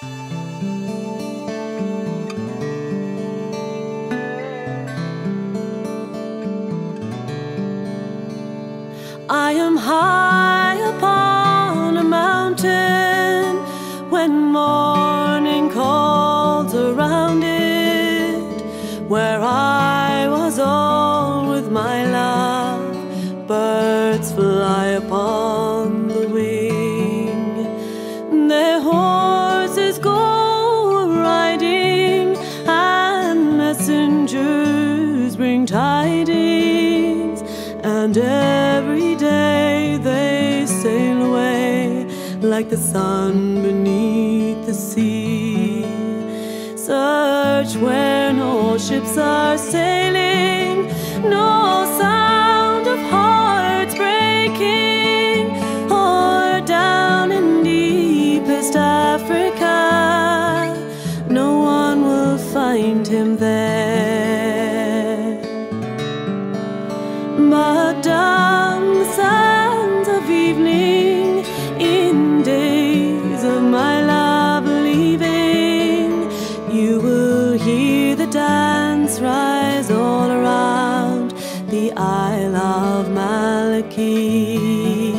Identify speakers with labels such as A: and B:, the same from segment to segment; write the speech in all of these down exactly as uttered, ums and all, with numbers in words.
A: I am high upon a mountain when morning calls around it, where I was all with my love. Birds fly upon the wing, their horses go riding, and messengers bring tidings, and every day they sail away like the sun beneath the sea. Search where no ships are sailing, no sound of hearts breaking, or down in deepest Africa, no one will find him there. But down the sands of evening, in days of my love leaving, you will hear the dance rise all around the Isle of Malachy.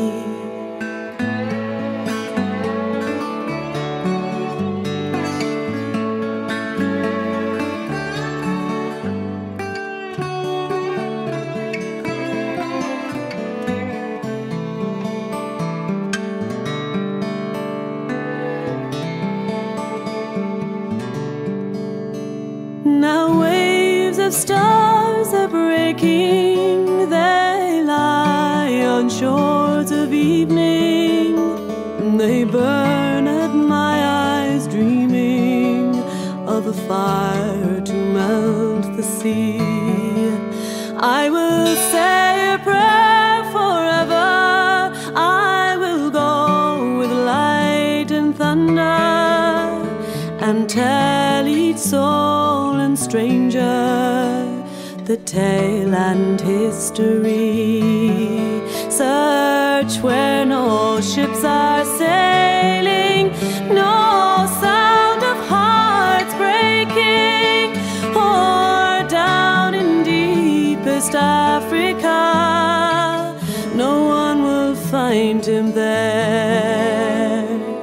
A: Now waves of stars are breaking, they lie on shores of evening, they burn at my eyes, dreaming of a fire to melt the sea. I will say a prayer forever, I will go with light and thunder, and tell each soul and stranger the tale and history. Search where no ships are sailing, no sound of hearts breaking, or down in deepest Africa, no one will find him there.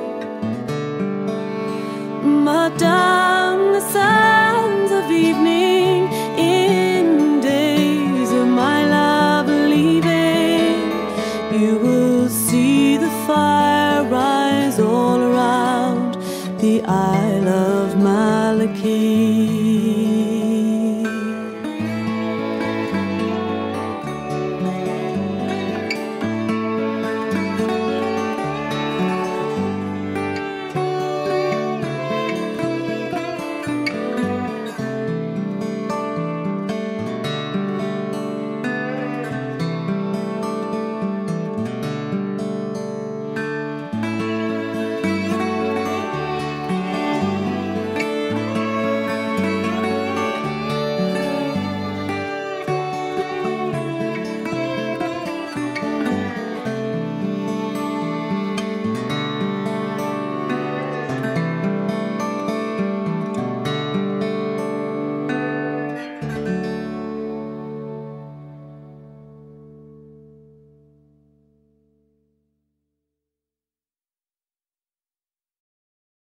A: But down the sands of evening, in days of my love leaving, you will see the fire rise all around the Isle of Malachy.